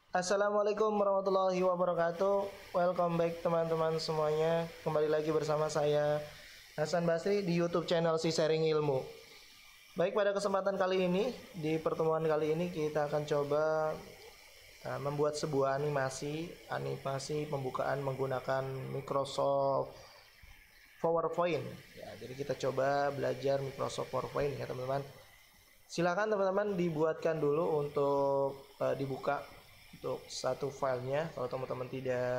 Assalamualaikum warahmatullahi wabarakatuh. Welcome back teman-teman semuanya. Kembali lagi bersama saya Hasan Basri di YouTube channel Si Sharing Ilmu. Baik, pada kesempatan kali ini, di pertemuan kali ini kita akan coba membuat sebuah animasi pembukaan menggunakan Microsoft PowerPoint. Ya, jadi kita coba belajar Microsoft PowerPoint ya teman-teman. Silakan teman-teman dibuatkan dulu untuk dibuka untuk satu filenya. Kalau teman-teman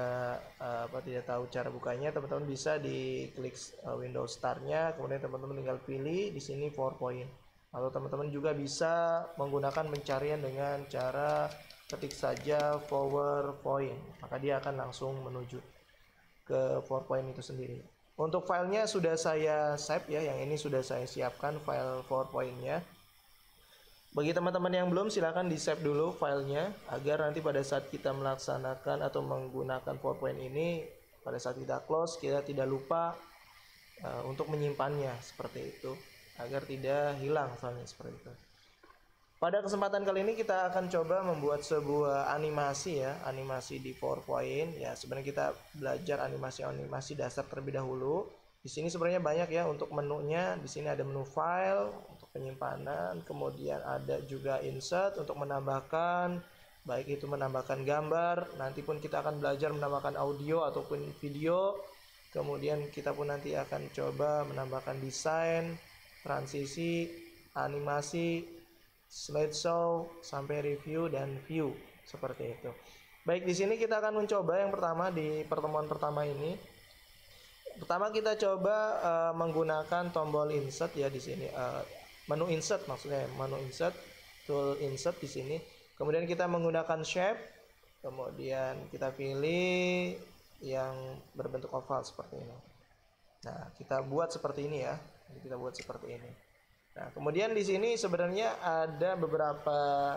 tidak tahu cara bukanya, teman-teman bisa diklik Windows Start-nya, kemudian teman-teman tinggal pilih di sini PowerPoint. Atau teman-teman juga bisa menggunakan pencarian dengan cara ketik saja PowerPoint, maka dia akan langsung menuju ke PowerPoint itu sendiri. Untuk filenya sudah saya save ya, yang ini sudah saya siapkan file PowerPoint-nya. Bagi teman-teman yang belum, silahkan di save dulu filenya agar nanti pada saat kita melaksanakan atau menggunakan PowerPoint ini, pada saat kita close kita tidak lupa untuk menyimpannya seperti itu, agar tidak hilang filenya seperti itu. Pada kesempatan kali ini kita akan coba membuat sebuah animasi di PowerPoint ya. Sebenarnya kita belajar animasi dasar terlebih dahulu. Di sini sebenarnya banyak ya untuk menunya. Di sini ada menu file untuk penyimpanan, kemudian ada juga insert untuk menambahkan, baik itu menambahkan gambar, nanti pun kita akan belajar menambahkan audio ataupun video. Kemudian kita pun nanti akan coba menambahkan desain, transisi, animasi, slideshow, sampai review dan view seperti itu. Baik, di sini kita akan mencoba yang pertama di pertemuan pertama ini. Pertama kita coba menggunakan tombol insert ya di sini, menu insert maksudnya, menu insert, tool insert di sini. Kemudian kita menggunakan shape, kemudian kita pilih yang berbentuk oval seperti ini. Nah, kita buat seperti ini ya. Jadi kita buat seperti ini. Nah, kemudian di sini sebenarnya ada beberapa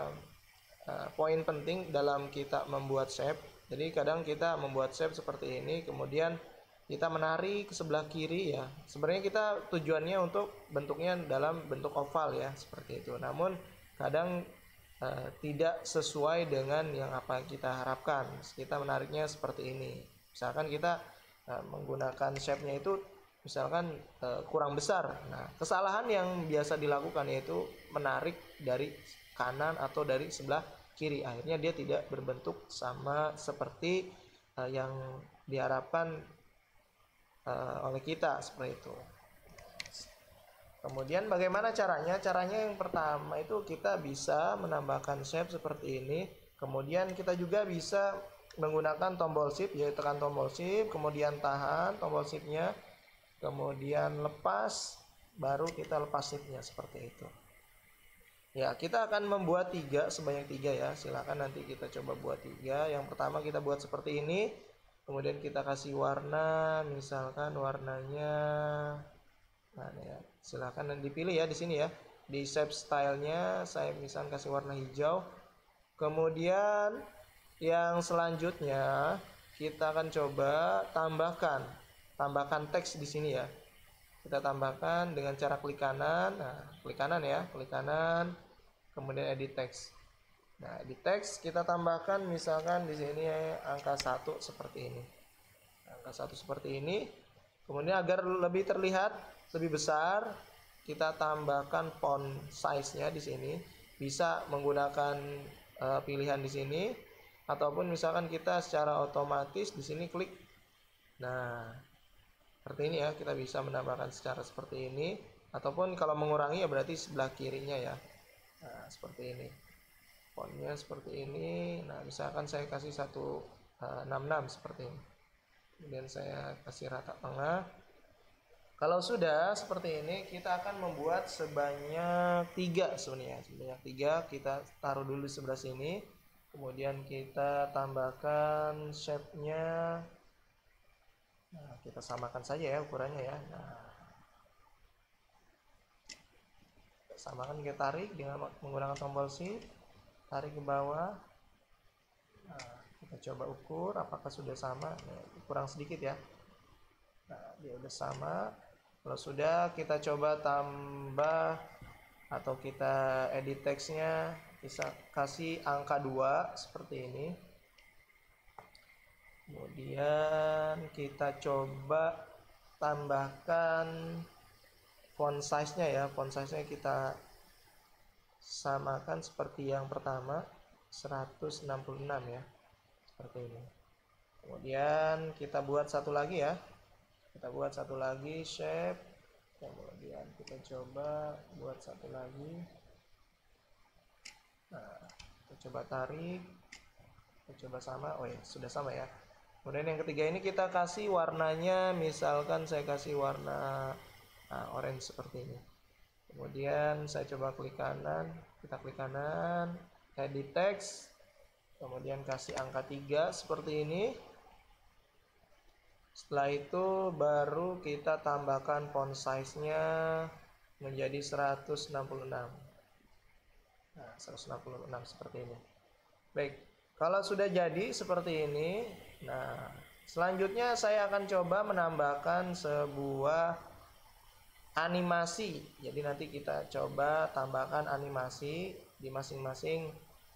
poin penting dalam kita membuat shape. Jadi kadang kita membuat shape seperti ini, kemudian kita menarik ke sebelah kiri ya. Sebenarnya kita tujuannya untuk bentuknya dalam bentuk oval ya, seperti itu. Namun kadang tidak sesuai dengan yang apa yang kita harapkan. Kita menariknya seperti ini. Misalkan kita menggunakan shape-nya itu misalkan kurang besar. Nah, kesalahan yang biasa dilakukan yaitu menarik dari kanan atau dari sebelah kiri. Akhirnya dia tidak berbentuk sama seperti yang diharapkan oleh kita seperti itu. Kemudian bagaimana caranya? Caranya yang pertama itu kita bisa menambahkan shape seperti ini. Kemudian kita juga bisa menggunakan tombol shift, yaitu tekan tombol shift, kemudian tahan tombol shiftnya, kemudian lepas, baru kita lepas shiftnya seperti itu. Ya, kita akan membuat sebanyak 3 ya. Silakan nanti kita coba buat 3. Yang pertama kita buat seperti ini. Kemudian kita kasih warna, misalkan warnanya mana ya? Silakan dipilih ya di sini ya. Di shape stylenya saya misalkan kasih warna hijau. Kemudian yang selanjutnya kita akan coba tambahkan teks di sini ya. Kita tambahkan dengan cara klik kanan. Nah, klik kanan ya, klik kanan. Kemudian edit text. Nah, di teks kita tambahkan misalkan di sini angka 1 seperti ini. Angka 1 seperti ini. Kemudian agar lebih terlihat lebih besar, kita tambahkan font size-nya di sini. Bisa menggunakan pilihan di sini ataupun misalkan kita secara otomatis di sini klik. Nah, seperti ini ya, kita bisa menambahkan secara seperti ini ataupun kalau mengurangi ya berarti sebelah kirinya ya. Nah, seperti ini. Fontnya seperti ini. Nah, misalkan saya kasih 166 seperti ini. Kemudian saya kasih rata tengah. Kalau sudah seperti ini, kita akan membuat sebanyak 3 sebenarnya. Sebanyak 3 kita taruh dulu di sebelah sini. Kemudian kita tambahkan shape-nya. Nah, kita samakan saja ya ukurannya ya. Nah, kita samakan, kita tarik dengan menggunakan tombol shift. Tarik ke bawah. Nah, kita coba ukur apakah sudah sama. Nah, kurang sedikit ya. Nah, dia udah sama. Kalau sudah, kita coba tambah atau kita edit teksnya. bisa kasih angka 2 seperti ini. Kemudian kita coba tambahkan font size-nya ya. Font size-nya kita samakan seperti yang pertama, 166 ya. Seperti ini. Kemudian kita buat satu lagi ya. Kita buat satu lagi shape. Kemudian kita coba buat satu lagi. Nah, kita coba tarik. Kita coba sama. Oh ya, sudah sama ya. Kemudian yang ketiga ini kita kasih warnanya, misalkan saya kasih warna orange seperti ini. Kemudian saya coba klik kanan, kita klik kanan, edit text, kemudian kasih angka 3 seperti ini. Setelah itu baru kita tambahkan font size-nya menjadi 166. Nah, 166 seperti ini. Baik, kalau sudah jadi seperti ini, nah selanjutnya saya akan coba menambahkan sebuah animasi. Jadi nanti kita coba tambahkan animasi di masing-masing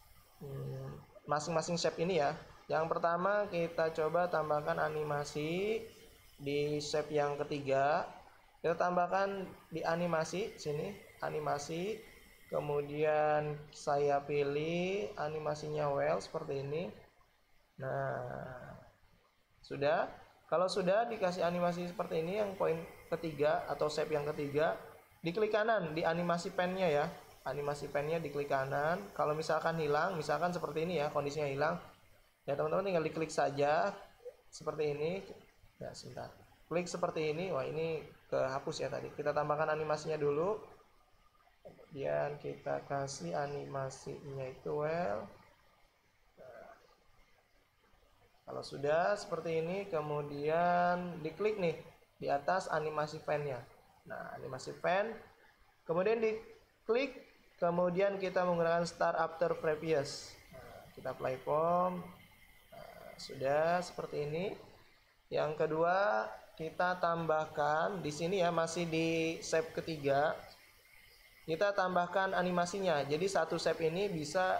shape ini ya. Yang pertama kita coba tambahkan animasi di shape yang ketiga. Kita tambahkan di animasi sini, animasi. Kemudian saya pilih animasinya well seperti ini. Nah, sudah. Kalau sudah dikasih animasi seperti ini, yang poin ketiga atau shape yang ketiga, diklik kanan di animasi pen-nya ya. Animasi pen-nya diklik kanan. Kalau misalkan hilang, misalkan seperti ini ya, kondisinya hilang, ya teman-teman tinggal diklik saja seperti ini. Ya, sebentar. Klik seperti ini. Wah, ini kehapus ya tadi. Kita tambahkan animasinya dulu. Kemudian kita kasih animasinya itu well. Nah, kalau sudah seperti ini, kemudian diklik nih di atas animasi pen-nya. Nah, animasi pen. Kemudian diklik, kemudian kita menggunakan start after previous. Nah, kita play form. Sudah seperti ini. Yang kedua kita tambahkan di sini ya, masih di shape ketiga. Kita tambahkan animasinya. Jadi satu shape ini bisa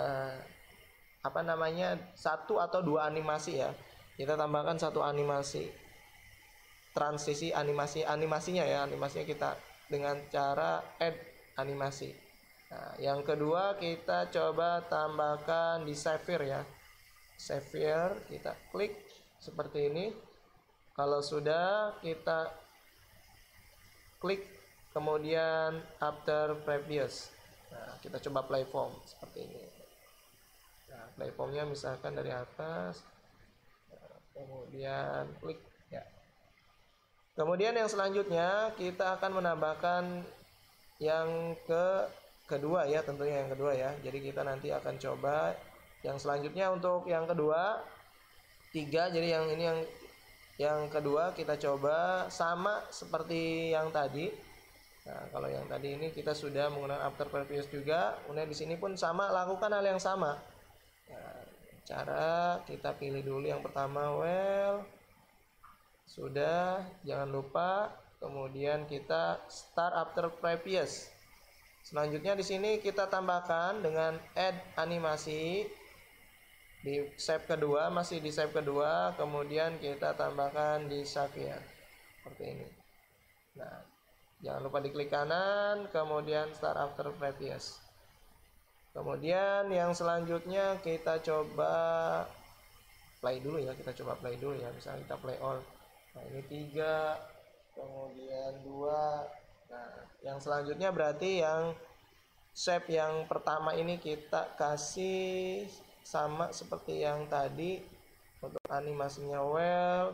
satu atau dua animasi ya. Kita tambahkan satu animasi. Transisi animasinya ya. Animasinya kita dengan cara add animasi. Nah, yang kedua kita coba tambahkan di Sapphire ya. Sapphire kita klik seperti ini. Kalau sudah kita klik kemudian after previous. Nah, kita coba play form seperti ini. Nah, play formnya misalkan dari atas. Nah, kemudian klik ya. Kemudian yang selanjutnya kita akan menambahkan yang kedua ya, tentunya yang kedua ya. Jadi kita nanti akan coba yang selanjutnya untuk yang kedua 3. Jadi yang ini yang kedua kita coba sama seperti yang tadi. Nah, kalau yang tadi ini kita sudah menggunakan after previous juga. Kemudian di sini pun sama, lakukan hal yang sama. Nah, cara kita pilih dulu yang pertama well. Sudah, jangan lupa. Kemudian kita start after previous. Selanjutnya di sini kita tambahkan dengan add animasi di shape kedua, masih di shape kedua, kemudian kita tambahkan di Sapphire seperti ini. Nah, jangan lupa diklik kanan, kemudian start after previous. Kemudian yang selanjutnya kita coba play dulu ya, misalnya kita play all. Nah, ini 3, kemudian 2. Nah, yang selanjutnya berarti yang shape yang pertama ini kita kasih sama seperti yang tadi untuk animasinya well.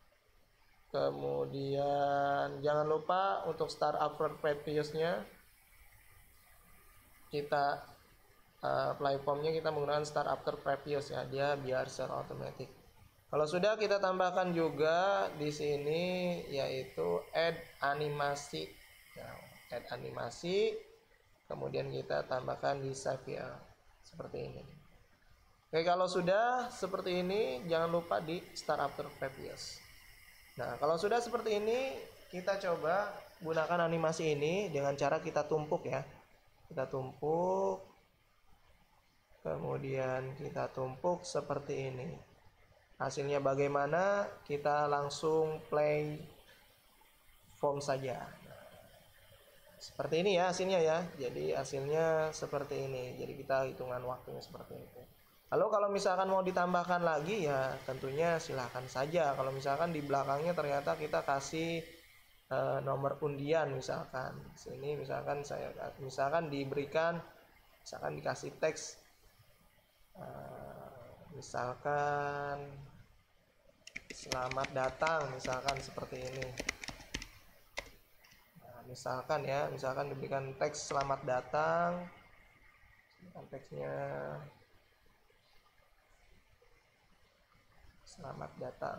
Kemudian jangan lupa untuk start after previous-nya kita play form-nya kita menggunakan start after previous ya, dia biar secara otomatis. Kalau sudah kita tambahkan juga di sini yaitu add animasi. Nah, add animasi, kemudian kita tambahkan di Sapphire seperti ini. Oke, kalau sudah seperti ini, jangan lupa di start after previous. Nah, kalau sudah seperti ini, kita coba gunakan animasi ini dengan cara kita tumpuk ya. Kita tumpuk. kemudian kita tumpuk seperti ini. Hasilnya bagaimana? Kita langsung play form saja. Seperti ini ya hasilnya ya. Jadi hasilnya seperti ini. Jadi kita hitungan waktunya seperti itu. Lalu kalau misalkan mau ditambahkan lagi ya tentunya silahkan saja. Kalau misalkan di belakangnya ternyata kita kasih nomor undian misalkan. Sini misalkan diberikan, misalkan dikasih teks, misalkan selamat datang, misalkan seperti ini. Misalkan diberikan teks selamat datang, teksnya selamat datang.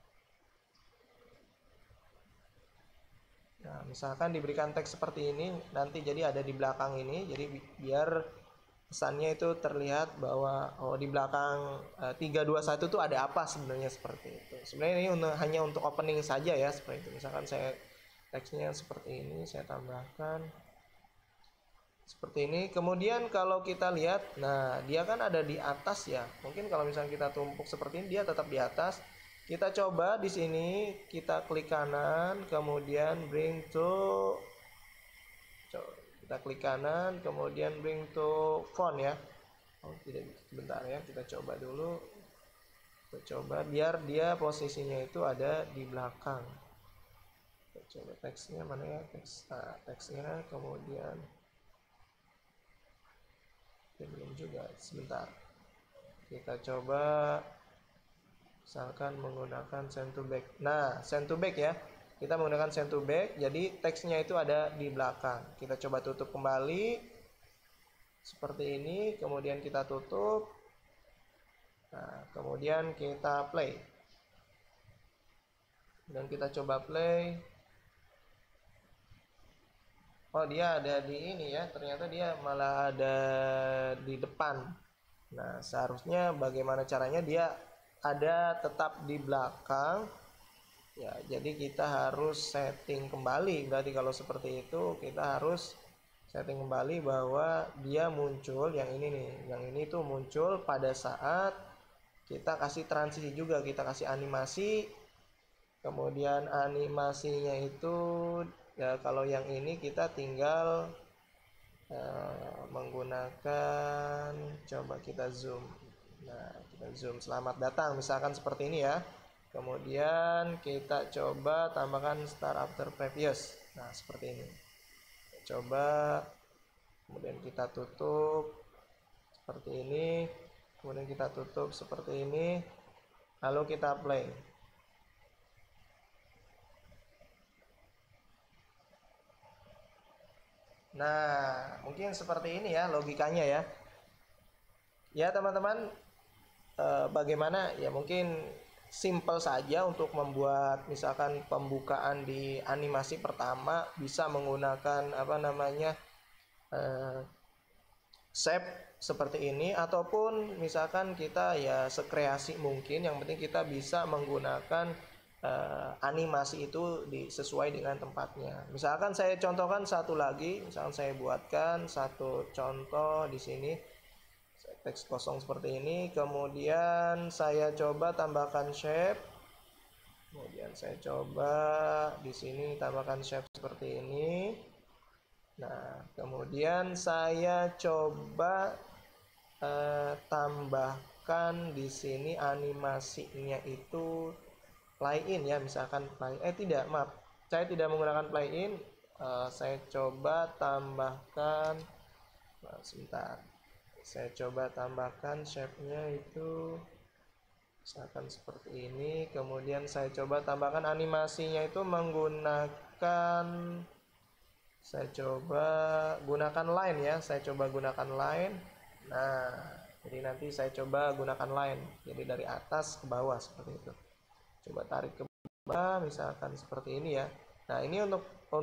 Nah, misalkan diberikan teks seperti ini, nanti jadi ada di belakang ini, jadi biar pesannya itu terlihat bahwa di belakang 321 itu ada apa sebenarnya, seperti itu. Sebenarnya ini hanya untuk opening saja ya, seperti itu. Misalkan teksnya seperti ini, saya tambahkan seperti ini. Kemudian kalau kita lihat, nah dia kan ada di atas ya. Mungkin kalau misalnya kita tumpuk seperti ini, dia tetap di atas. Kita coba di sini, kita klik kanan, kemudian bring to, kita klik kanan, kemudian bring to font ya. Tidak, sebentar ya, kita coba dulu. Kita coba biar dia posisinya itu ada di belakang. Coba teksnya mana ya, teksnya, kemudian belum juga, sebentar, kita coba misalkan menggunakan send to back. Nah, send to back ya, kita menggunakan send to back, jadi teksnya itu ada di belakang. Kita coba tutup kembali seperti ini, kemudian kita tutup. Nah, kemudian kita play dan kita coba play. Oh, dia ada di ini ya, ternyata dia malah ada di depan. Nah, seharusnya bagaimana caranya dia ada tetap di belakang ya, jadi kita harus setting kembali. Berarti kalau seperti itu kita harus setting kembali bahwa dia muncul yang ini nih, yang ini tuh muncul pada saat kita kasih transisi juga, kita kasih animasi. Kemudian animasinya itu ya, kalau yang ini kita tinggal menggunakan, coba kita zoom. Nah, kita zoom selamat datang misalkan seperti ini ya. Kemudian kita coba tambahkan start after previous. Nah, seperti ini. Coba, kemudian kita tutup seperti ini. Kemudian kita tutup seperti ini. Lalu kita play. Nah, mungkin seperti ini ya logikanya ya. Ya teman-teman, bagaimana ya, mungkin simple saja untuk membuat misalkan pembukaan di animasi pertama bisa menggunakan shape seperti ini, ataupun misalkan kita ya sekreasi mungkin, yang penting kita bisa menggunakan animasi itu sesuai dengan tempatnya. Misalkan saya contohkan satu lagi, misalkan saya buatkan satu contoh di sini, teks kosong seperti ini, kemudian saya coba tambahkan shape, kemudian saya coba di sini tambahkan shape seperti ini. Nah, kemudian saya coba tambahkan di sini animasinya itu play in ya, misalkan saya tidak menggunakan play in. Saya coba tambahkan, sebentar, saya coba tambahkan shape-nya itu misalkan seperti ini. Kemudian saya coba tambahkan animasinya itu menggunakan, saya coba gunakan line ya, saya coba gunakan line. Nah, jadi nanti saya coba gunakan line, jadi dari atas ke bawah seperti itu. Coba tarik ke bawah misalkan seperti ini ya. Nah, ini untuk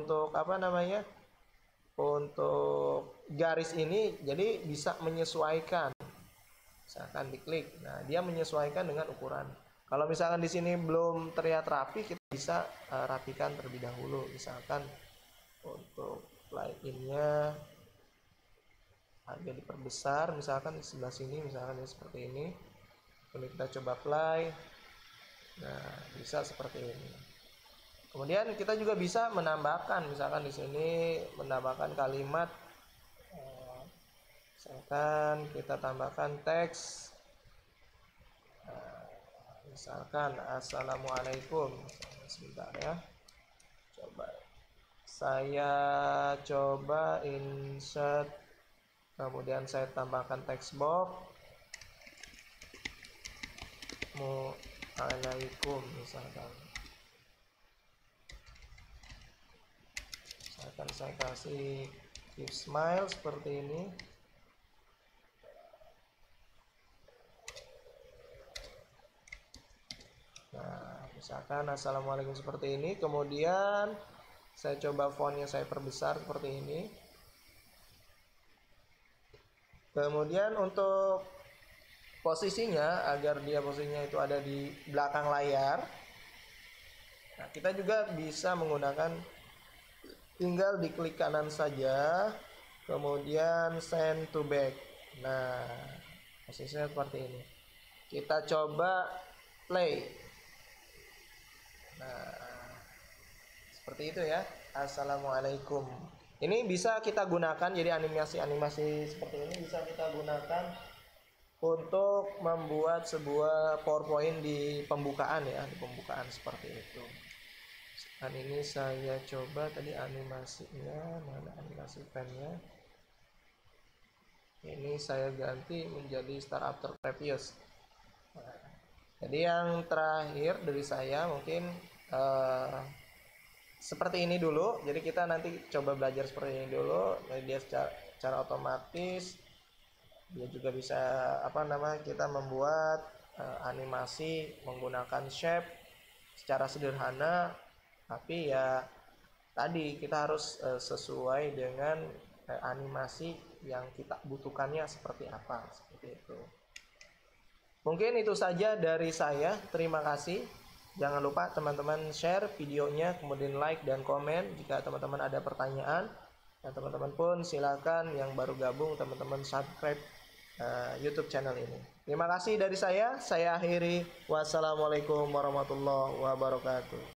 untuk garis ini jadi bisa menyesuaikan. Misalkan diklik, nah dia menyesuaikan dengan ukuran. Kalau misalkan di sini belum terlihat rapi, kita bisa rapikan terlebih dahulu. Misalkan untuk line-nya agak diperbesar, misalkan di sebelah sini, misalkan ya seperti ini. Kemudian kita coba play. Nah, bisa seperti ini. Kemudian kita juga bisa menambahkan, misalkan di sini menambahkan kalimat, misalkan kita tambahkan teks, misalkan assalamualaikum. Sebentar ya, coba saya coba insert, kemudian saya tambahkan teks box Assalamualaikum, misalkan saya kasih keep smile seperti ini. Nah, misalkan assalamualaikum seperti ini. Kemudian saya coba fontnya saya perbesar seperti ini. Kemudian untuk posisinya, agar dia posisinya itu ada di belakang layar, nah, kita juga bisa menggunakan, tinggal diklik kanan saja, kemudian send to back. Nah, posisinya seperti ini. Kita coba play. Nah, seperti itu ya. Assalamualaikum. Ini bisa kita gunakan, jadi animasi-animasi seperti ini bisa kita gunakan untuk membuat sebuah PowerPoint di pembukaan ya, di pembukaan seperti itu. Dan ini saya coba tadi animasinya, mana animasi pennya. Ini saya ganti menjadi start after previous. Nah, jadi yang terakhir dari saya mungkin seperti ini dulu. Jadi kita nanti coba belajar seperti ini dulu. Jadi dia secara otomatis dia juga bisa kita membuat animasi menggunakan shape secara sederhana, tapi ya tadi kita harus sesuai dengan animasi yang kita butuhkannya seperti apa, seperti itu. Mungkin itu saja dari saya. Terima kasih. Jangan lupa teman-teman share videonya, kemudian like dan komen jika teman-teman ada pertanyaan. Dan teman-teman pun silakan yang baru gabung, teman-teman subscribe YouTube channel ini. Terima kasih dari saya akhiri. Wassalamualaikum warahmatullahi wabarakatuh.